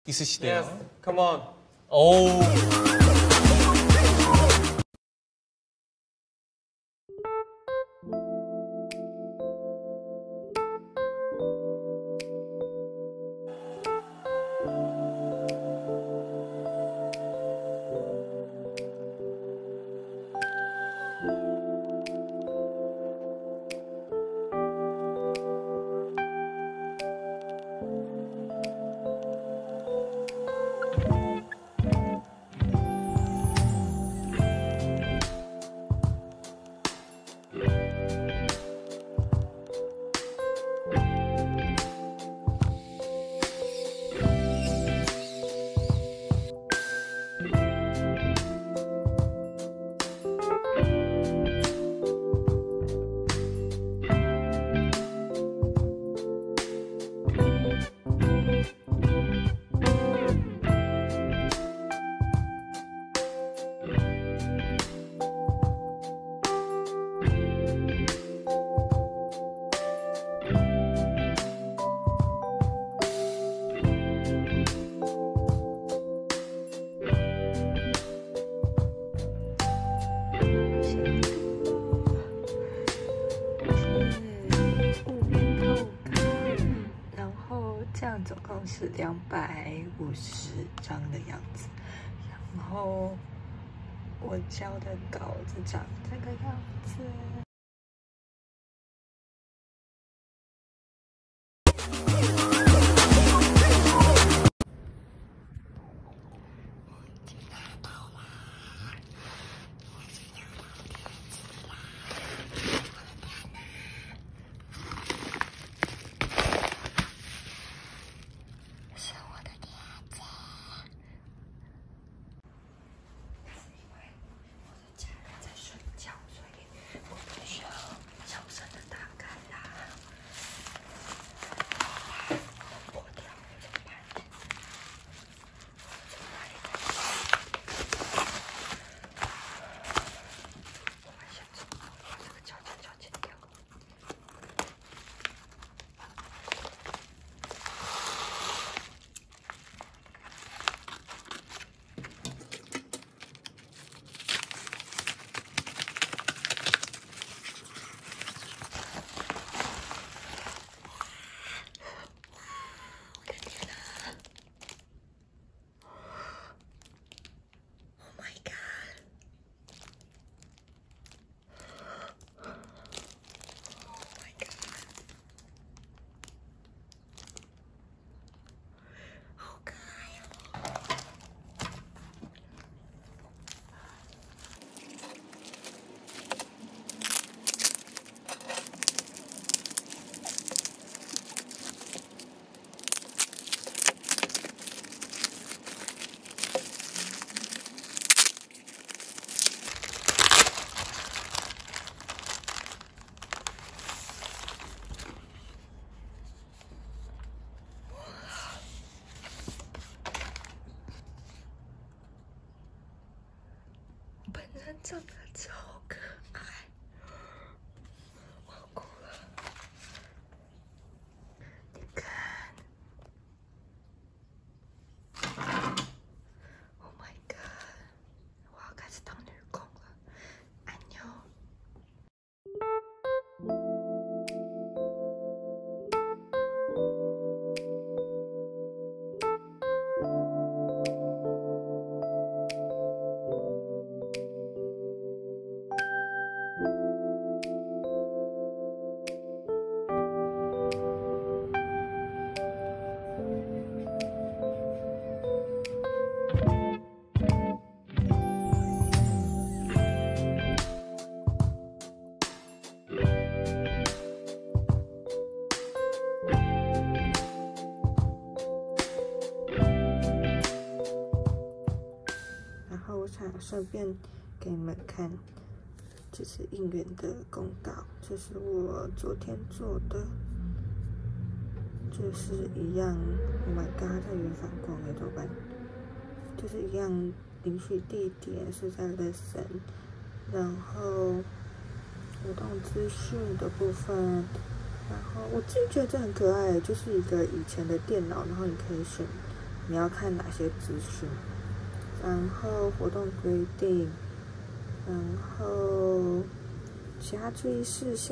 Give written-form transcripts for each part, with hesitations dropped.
있으시대요. Yes, come on. 오. 总共是250张的样子，然后我交的稿子长这个样子。长得超可爱，我要哭了。你看 ，Oh my god， 我要开始当女工了，安妞。顺便给你们看，这是应援的公告，这是我昨天做的，就是一样。Oh my god， 它有反光了，怎么办？就是一样，领取地点是在 Listen， 然后活动资讯的部分，然后我自己觉得这很可爱，就是一个以前的电脑，然后你可以选你要看哪些资讯，然后活动规定，然后其他注意事项，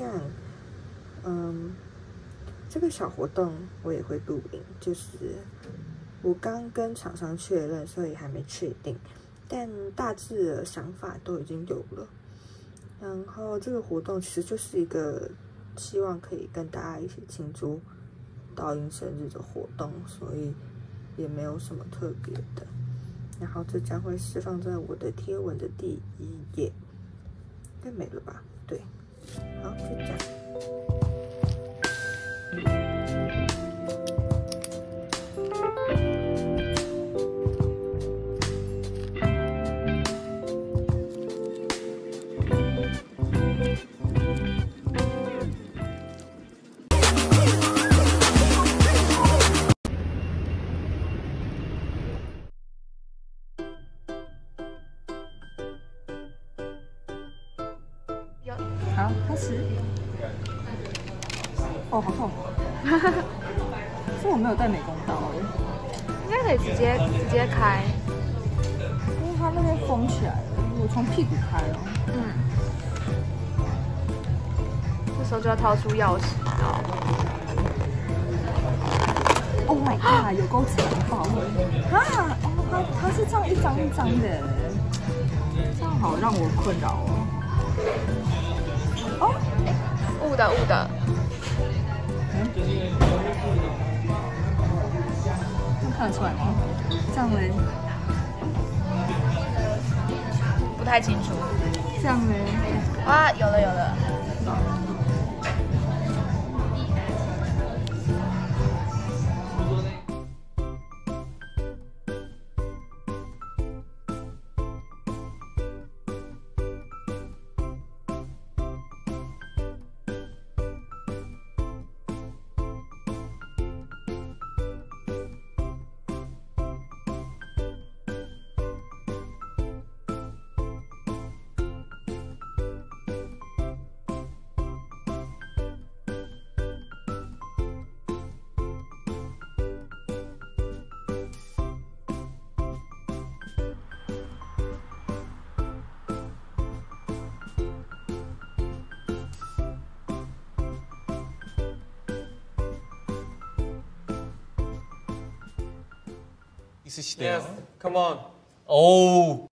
这个小活动我也会录影，就是我刚跟厂商确认，所以还没确定，但大致的想法都已经有了。然后这个活动其实就是一个希望可以跟大家一起庆祝道英生日的活动，所以也没有什么特别的。然后这将会释放在我的贴文的第1页，应该没了吧？对，好，就这样。 好，开始。哦，好痛！是我没有带美工刀哎。 应该可以直接开， 因为它那边封起来了，我从屁股开哦。 这时候就要掏出钥匙。 Oh my god， 有够残暴啊！哦，它是这样一张一张的，这样好让我困扰哦。哦， 雾的。 看得出来吗？这样嘞？ 不太清楚。 这样嘞？ 啊，有了。 있으시대요. Yes, come on. 오,